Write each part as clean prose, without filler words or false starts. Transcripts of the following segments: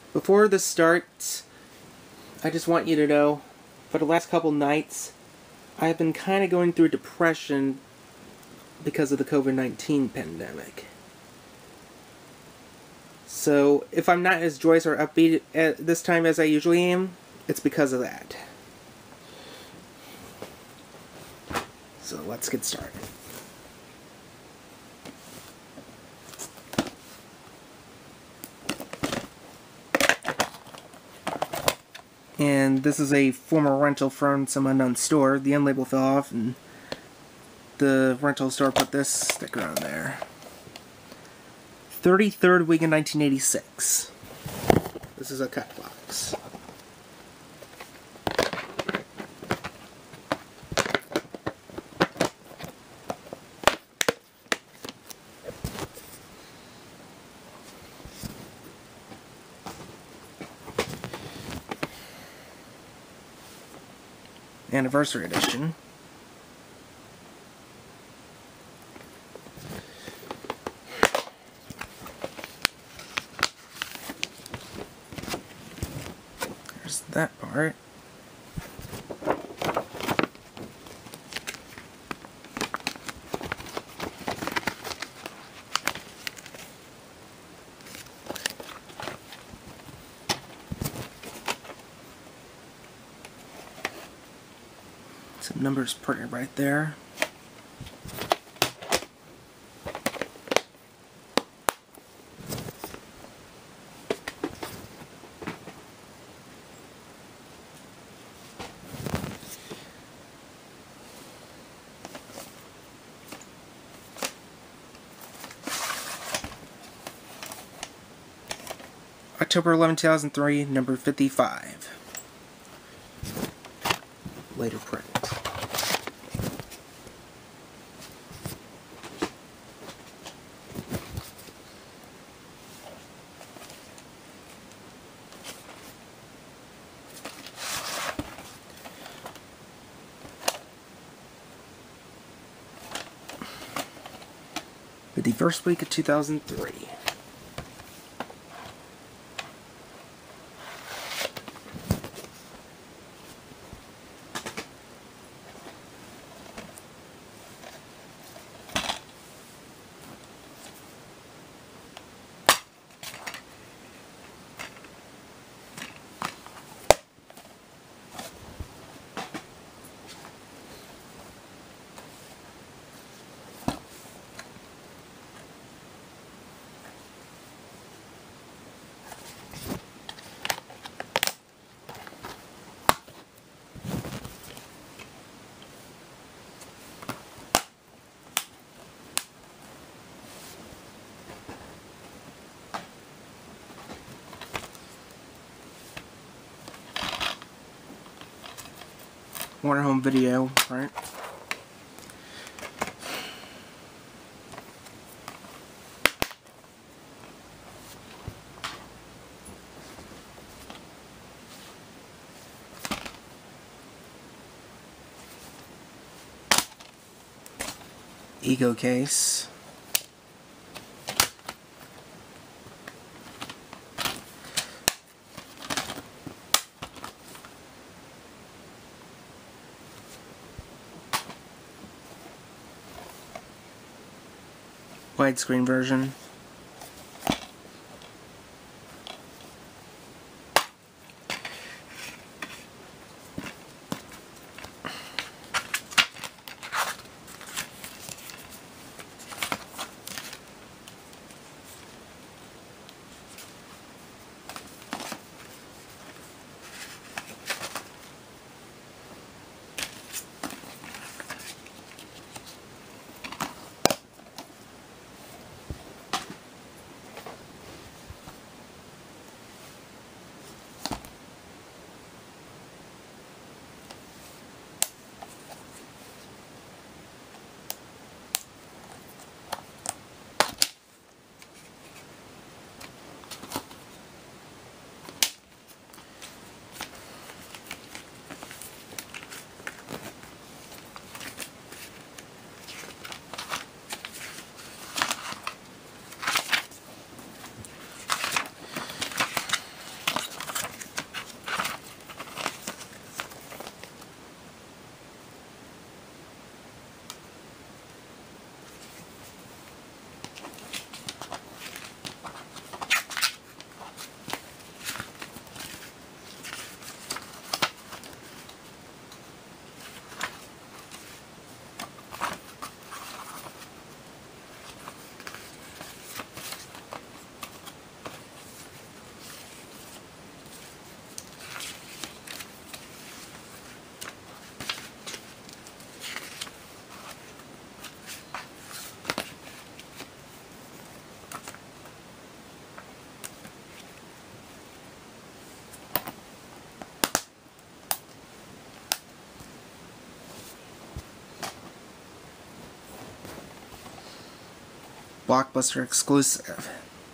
Before this starts, I just want you to know, for the last couple nights, I've been kind of going through depression because of the COVID-19 pandemic. So, if I'm not as joyous or upbeat at this time as I usually am, it's because of that. So, let's get started. And this is a former rental from some unknown store. The end label fell off and the rental store put this sticker on there. 33rd week in 1986. This is a cut box. Anniversary edition. There's that part. Some numbers printed right there. October 11, 2003, number 55. Later print. The first week of 2003. Warner Home Video, right? Ego case. Widescreen version. Blockbuster exclusive.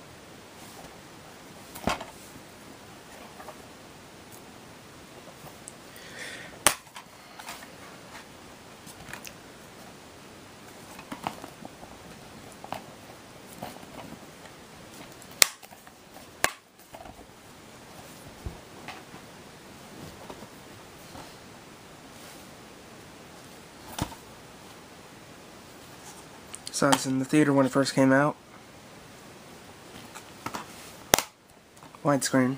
Saw this in the theater when it first came out. Widescreen.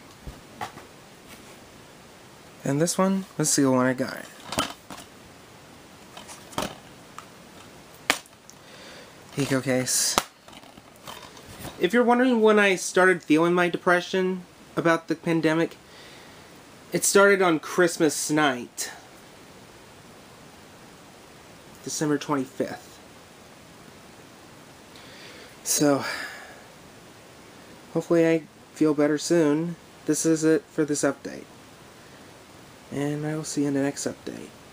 And this one was the one I got. Eco case. If you're wondering when I started feeling my depression about the pandemic, it started on Christmas night. December 25th. So, hopefully I feel better soon. This is it for this update. And I will see you in the next update.